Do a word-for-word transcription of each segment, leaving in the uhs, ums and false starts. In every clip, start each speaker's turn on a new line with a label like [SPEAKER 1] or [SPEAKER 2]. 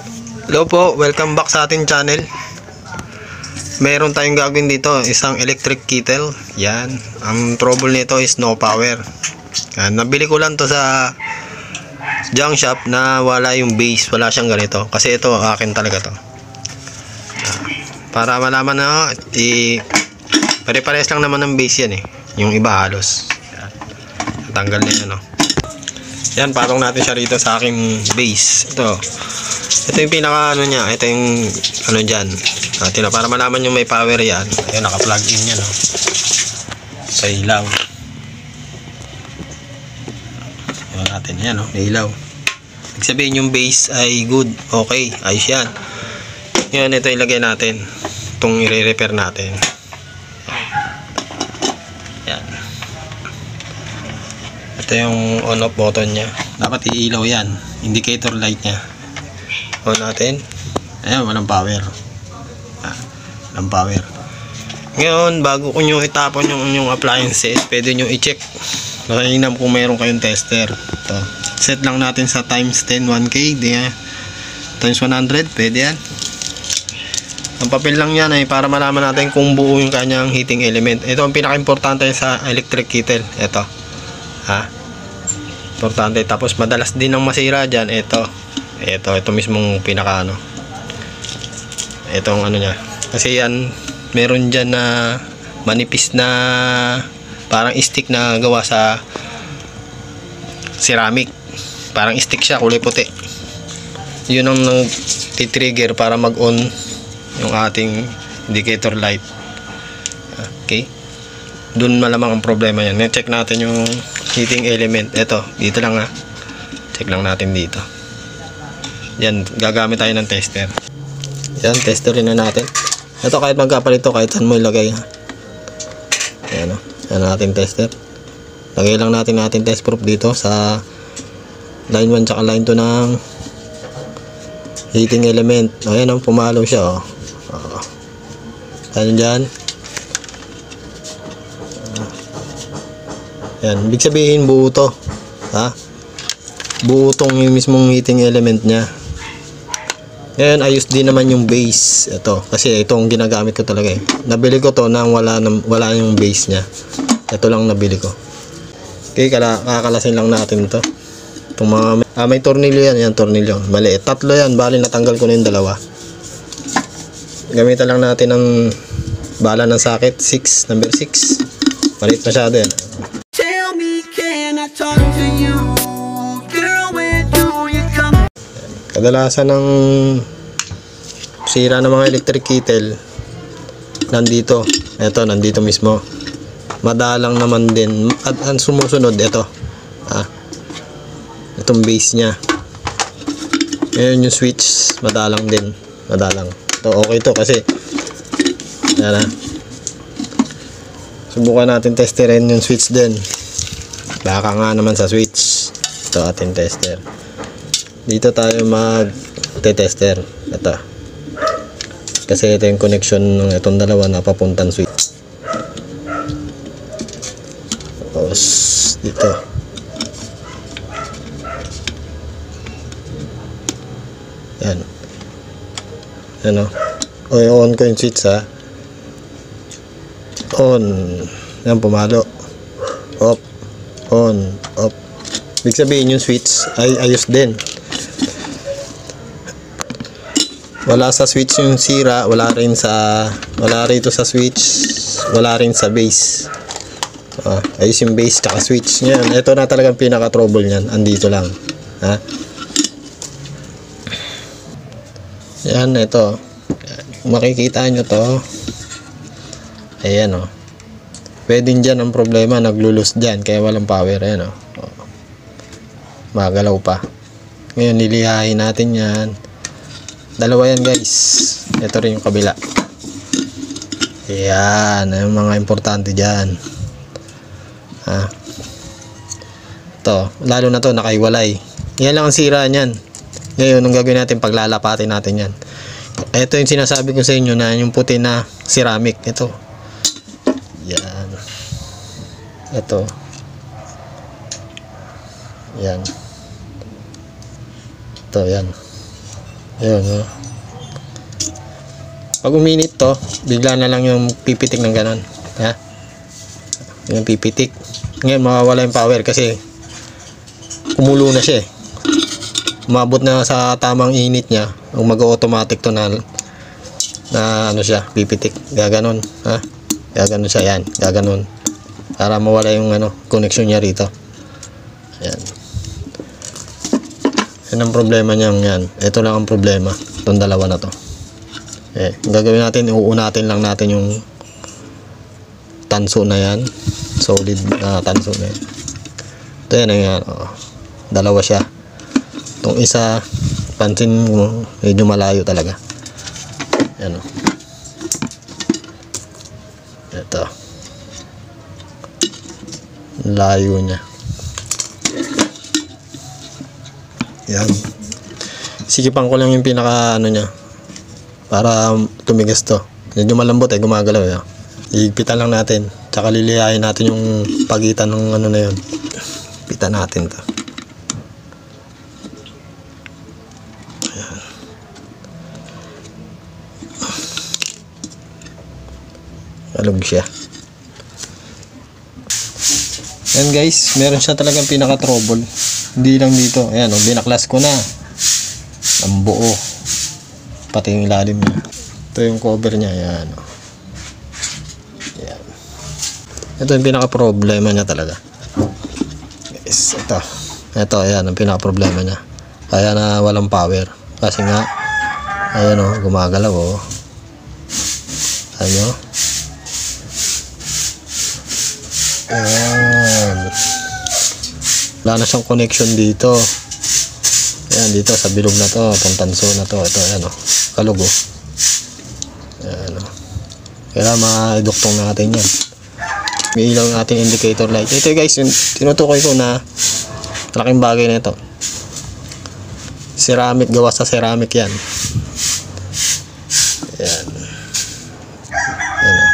[SPEAKER 1] Hello po, welcome back sa ating channel. Meron tayong gagawin dito, isang electric kettle. Yan, ang trouble nito is no power. Yan, nabili ko lang to sa junk shop na wala yung base, wala siyang ganito. Kasi ito, akin talaga to. Para malaman na, i pare-pares lang naman ng base yan eh. Yung iba halos. Yan, natanggal na yun, no? Yan, patong natin siya rito sa aking base. Ito. Ito yung pinaka ano niya, ito yung ano dyan natin, para malaman yung may power yan. Ayun, naka-plug in yan, no? Sa ilaw. Ayun natin yan, no? May ilaw. Ibig sabihin yung base ay good, okay, ayos yan. Yan, ito ilagay natin, itong i-repair natin. Yan. Ito yung on off button nya, dapat iilaw yan, indicator light nya. On natin. Ayan, walang power. Ah, walang power. Ngayon, bago ko nyo itapon yung, yung appliances, pwede nyo i-check. Nakainam kung meron kayong tester. Ito. Set lang natin sa times ten, one K. Di, ah, times one hundred, pwede yan. Ang papel lang yan ay para malaman natin kung buo yung kanyang heating element. Ito ang pinaka-importante sa electric kettle. Ito. Ha? Importante. Tapos madalas din ang masira dyan. Ito. Ito, ito mismong pinaka ano. Itong ano niya. Kasi yan, meron dyan na manipis na parang stick na gawa sa ceramic. Parang stick siya, kulay puti. Yun ang nag-trigger para mag-on yung ating indicator light. Okay? Doon malamang ang problema yan. Check natin yung heating element. Ito, dito lang ha. Check lang natin dito. Yan, gagamit tayo ng tester. Yan, testerin na natin. Ito kahit magkapalit ito, kahit saan mo ilagay ha. Yan o. Yan natin tester. Lagay lang natin natin test proof dito sa line one tsaka line two ng heating element. O yan o, pumalo siya o. O. Yan dyan. Yan, ibig sabihin buo to. Ha? Buo tong yung mismong heating element nya. Ngayon, ayos din naman yung base. Ito, kasi ito ang ginagamit ko talaga eh. Nabili ko to nang wala, wala yung base nya. Ito lang nabili ko. Okay, kala, kakalasin lang natin to. Itong mga, ah, may tornilyo yan. Yan, tornilyo. Maliit. Tatlo yan. Bali, natanggal ko na yung dalawa. Gamitan lang natin ng bala ng socket. six, number six. Maliit masyado yan.
[SPEAKER 2] Tell me, can I talk to you? Girl, where do you come?
[SPEAKER 1] Kadalasan ng sira ng mga electric kettle nandito. Ito, nandito mismo. Madalang naman din. At ang sumusunod, ito. Ah, itong base nya. Ngayon yung switch, madalang din. Madalang. Ito, okay to kasi yan, ah. Subukan natin testerin yung switch din. Baka nga naman sa switch. Ito ating tester. Dito tayo mag-tester. Ito. Kasi ito yung connection ng itong dalawa na papuntang switch. Tapos dito. Yan. Yan o. O, on ko yung switch ha. On. Yan, pumalo. Off. On. Off. Ibig sabihin yung switch ay ayos din. Wala sa switch yung sira, wala rin sa wala rito sa switch, wala rin sa base. Ah, ayos yung base tsaka switch niyan. Ito na talagang pinaka trouble niyan, andito lang. Ha? Yan, ito. Makikita nyo to. Ayan o. Oh. Pwede dyan ang problema, naglulus dyan kaya walang power. Ayan o. Oh. Magalaw pa. Ngayon nilihain natin yan. Dalawa yan guys. Ito rin yung kabila. Ayan, yung mga importante dyan. Ha? Ito, lalo na to nakaiwalay. Yan lang ang sira nyan. Ngayon, ang gagawin natin, paglalapatin natin yan. Ito yung sinasabi ko sa inyo na yung puti na ceramic. Ito. Yan. Ito. Yan. Ito, yan. Ayun, oh. Pag uminit to, bigla na lang yung pipitik ng ganon. Ha? Yung pipitik. Ngayon, mawawala yung power kasi kumulo na siya eh. Umabot na sa tamang init niya. Kung mag-automatic to na, na ano siya, pipitik. Gaganon. Ha? Gaganon siya. Yan. Gaganon. Para mawala yung ano, connection niya rito. Ayan. Yan ang problema niya. Yan. Ito lang ang problema. Itong dalawa na to. Eh, ang gagawin natin, uunatin lang natin yung tanso na yan. Solid uh, tanso na yan. Ito yan, yan. Oh. Dalawa siya. Itong isa, pansin mo, medyo malayo talaga. Yan o. Ito. Layo niya. Yan. Sikipan ko lang yung pinaka ano niya. Para tumigas to. Medyo malambot eh, gumagalaw eh. Higpitan lang natin. Tsaka lilihain natin yung pagitan ng ano na yun. Pitan natin to. Ayan. Alog siya. Ayan guys, meron siya talagang pinaka-trouble. Hindi lang dito. Ayan, oh, binaklas ko na. Ang buo. Pati yung ilalim niya. Ito yung cover niya. Ayan. Ayan. Ito yung pinaka-problema niya talaga. Guys, ito. Ito, ayan. Ang pinaka-problema niya. Kaya na walang power. Kasi nga, ayan o, gumagalaw o. Ayan o. Ayan. Wala na siyang connection dito. Ayan, dito sa bilog na to. Itong tanso na to. Ito, ayan o. Kalugo. Ayan o. Kaya ma-iduktong natin yan. May ilaw yung ating indicator light. Ito guys, yung tinutukoy ko na malaking bagay na ito. Ceramic, gawa sa ceramic yan. Ayan. Ayan o.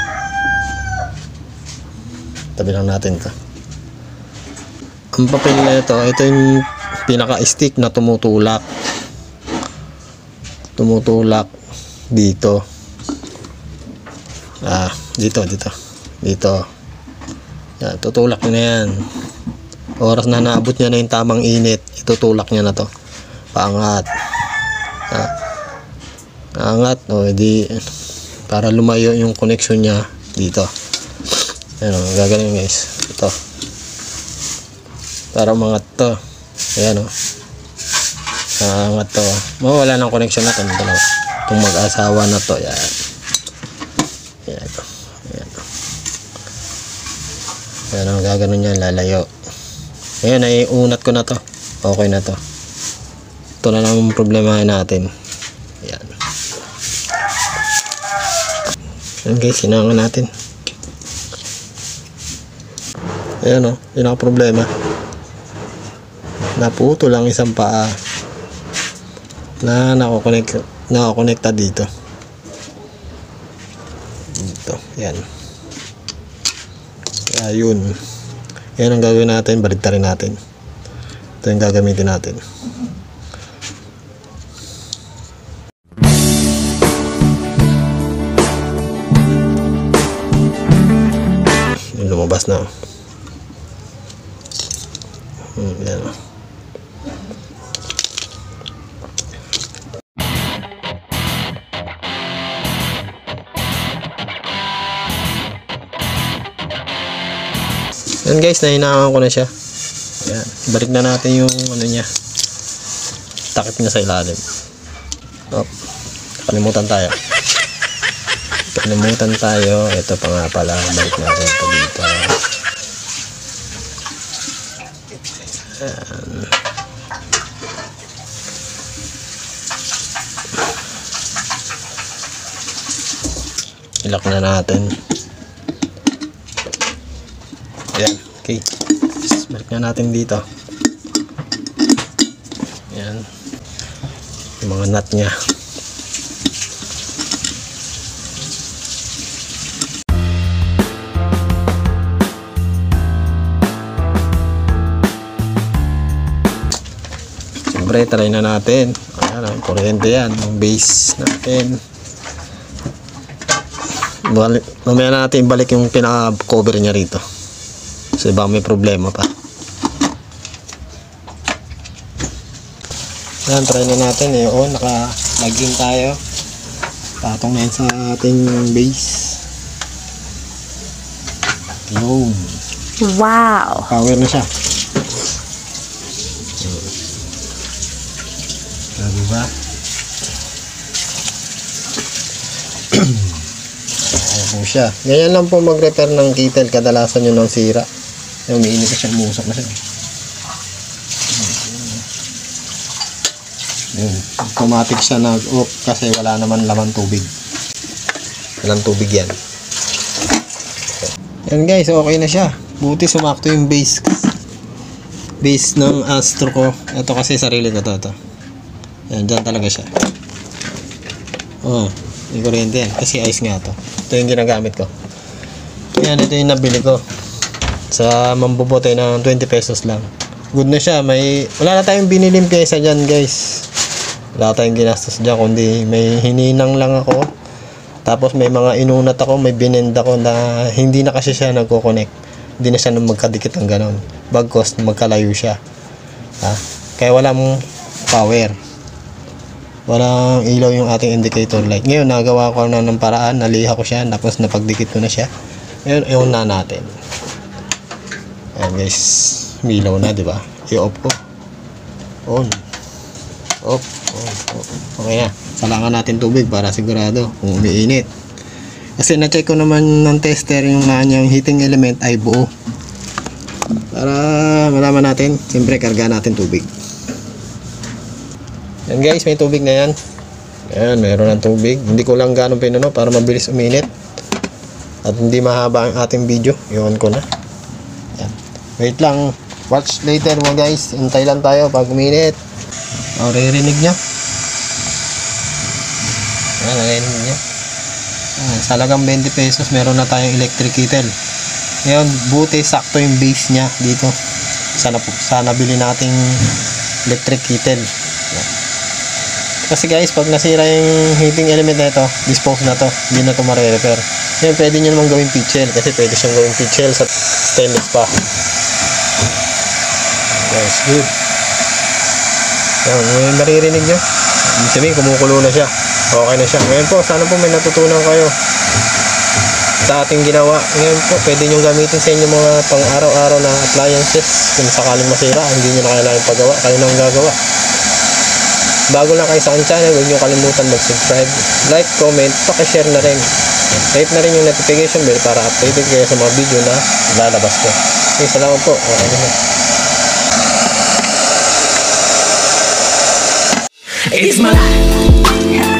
[SPEAKER 1] Tabi lang natin ito. Ang papel na ito, ito yung pinaka-stick na tumutulak. Tumutulak dito. Ah, dito, dito. Dito. Yan, tutulak nyo na yan. Oras na naabot niya na yung tamang init, itutulak niya na to. Paangat. Ah. Angat, o, edi, para lumayo yung connection niya dito. Ayan o, gagaling guys. Ito. Para umangat to. Ayan o. Angat to. Mawala ng connection na to. Itong mag-asawa na to. Ayan. Ayan o. Ayan o. Ayan o, gaganon niya, lalayo. Ayan, ay unat ko na to. Okay na to. Ito na lang ang problema natin. Ayan. Ayan guys, sinangan natin. Ayan o, yun ang problema. Naputo lang isang paa na nakakonect, nakakonekta dito. Dito, yan. Kaya yun. Yan ang gagawin natin, baligtarin natin. Ito yung gagamitin natin. Yung lumabas na. Hmm, yan o. Yan guys, nahinaan ko na siya. Yan. Balik na natin yung ano niya. Takip niya sa ilalim. Oh, kalimutan tayo. Kalimutan tayo. Ito pa nga pala. Balik natin ito dito. Yan. Ilak na natin. Ayan, okay. Just balik na natin dito. Ayan. Yung mga nut niya. Siyempre, try na natin. Ayan. Ano, kuryente yan. Yung base natin. Balik, mamaya natin balik yung pinaka-cover niya rito. Kasi baka may problema pa. Yan, try na natin eh. Oo, naka-login tayo. Patong na yan sa ating base. Yun.
[SPEAKER 3] Wow!
[SPEAKER 1] Power na siya. Ah, diba? Ayan po siya. Ganyan lang po mag-repair ng kettle. Kadalasan yun ng sira. Yung umiinit na siya, umusok na siya. Yun. Automatic siya nag-off kasi wala naman laman tubig. Walang tubig yan. Yan guys, okay na siya. Buti sumakto yung base. Base ng Astro ko. Ito kasi sarili ko to. to. Yan, dyan talaga siya. Oh, may kuryente yan. Kasi ice nga to. Ito yung ginagamit ko. Yan, ito yung nabili ko. Sa mambobote ng twenty pesos lang. Good na siya. May, wala na tayong binilim kaysa dyan guys. Wala tayong ginastos dyan. Kundi may hininang lang ako. Tapos may mga inunat ako. May binend ako na hindi na kasi siya nagko-connect. Hindi na siya na magkadikit ng ganon. Bagkos magkalayo siya. Ha? Kaya walang power. Walang ilaw yung ating indicator light. Ngayon nagawa ko na ng paraan. Naliha ko siya. Tapos napagdikit ko na siya. Ngayon i-on na natin. Ayan guys. Milaw na, di ba? I-off ko. On. Off. On. Off. Okay na. Salangan natin tubig para sigurado kung umiinit. Kasi na-check ko naman ng tester yung kanyang heating element ay buo. Para malaman natin, siyempre karga natin tubig. Yan guys, may tubig na yan. Ayan, mayroon ng tubig. Hindi ko lang gano'ng pinuno para mabilis uminit. At hindi mahaba ang ating video. I-on ko na. Ayan. Wait lang. Watch later mga guys. Hintay lang tayo pag uminit. O, ririnig niya. Ayan, narinig niya. Ayan, sa halagang twenty pesos, meron na tayong electric kettle. Ngayon, buti sakto yung base niya dito. Sana, sana bili nating electric kettle. Ayan. Kasi guys, pag nasira yung heating element na ito, dispose na to. Hindi na ito mare-repair. Ngayon, pwede nyo naman gawing pitchel. Kasi pwede siyang gawing pitchel sa stainless pa. Guys, good. Yan, yung naririnig nyo. Ibig sabihin, kumukulo na siya. Okay na siya. Ngayon po, sana po may natutunan kayo sa ating ginawa. Ngayon po, pwede nyo gamitin sa inyo mga pang-araw-araw na appliances. Kung sakaling masira, hindi nyo na kailangan pagawa. Kayo nang gagawa. Bago lang kayo sa aking channel, huwag nyo kalimutan mag-subscribe, like, comment, pakishare na rin. Type na rin yung notification bell para updated kayo sa mga video na lalabas ko. Okay, salamat po. Okay na.
[SPEAKER 2] It's my life.